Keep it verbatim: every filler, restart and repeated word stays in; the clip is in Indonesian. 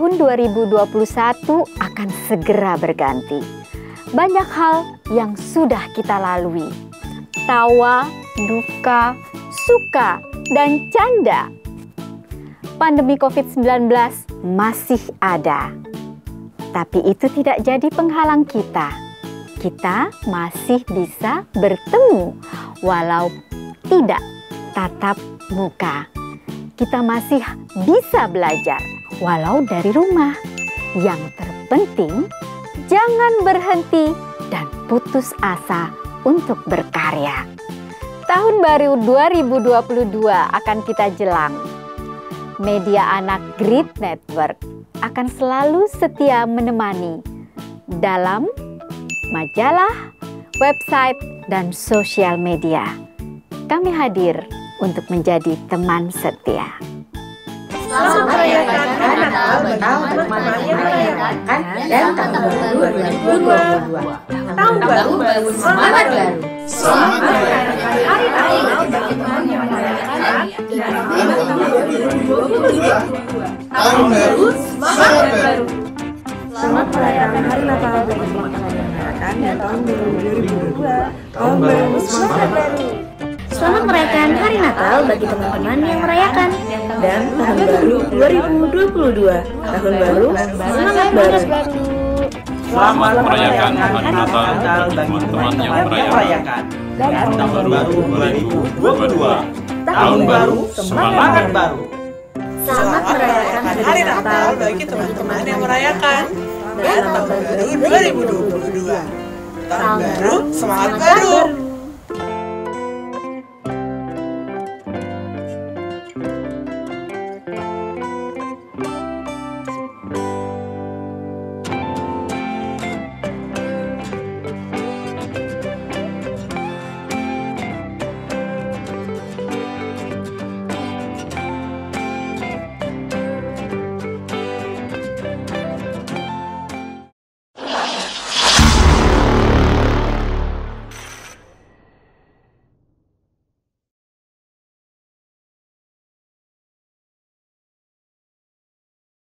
Tahun dua ribu dua puluh satu akan segera berganti. Banyak hal yang sudah kita lalui. Tawa, duka, suka, dan canda. Pandemi covid sembilan belas masih ada. Tapi itu tidak jadi penghalang kita. Kita masih bisa bertemu walau tidak tatap muka. Kita masih bisa belajar walau dari rumah. Yang terpenting, jangan berhenti dan putus asa untuk berkarya. Tahun baru dua ribu dua puluh dua akan kita jelang. Media anak Grid Network akan selalu setia menemani dalam majalah, website, dan sosial media. Kami hadir untuk menjadi teman setia. Selamat merayakan Hari Natal bagi teman-teman yang merayakan dan Tahun Baru dua ribu dua puluh dua. Tahun Baru, semangat baru. Selamat merayakan Hari Natal bagi teman yang merayakan dan Tahun Baru dua ribu dua puluh dua. Tahun Baru, semangat baru. Selamat merayakan Hari Natal bagi teman-teman yang merayakan dan Tahun Baru dua ribu dua puluh dua. Tahun Baru, semangat baru. Selamat merayakan Hari Natal bagi teman-teman yang merayakan dan Tahun Baru dua ribu dua puluh dua. Tahun Baru, semangat baru. Selamat merayakan Hari Natal bagi teman-teman yang merayakan dan Tahun Baru dua ribu dua puluh dua. Tahun Baru, semangat baru. Selamat merayakan Hari Natal bagi teman-teman yang merayakan dan Tahun Baru dua ribu dua puluh dua. Tahun Baru, semangat baru.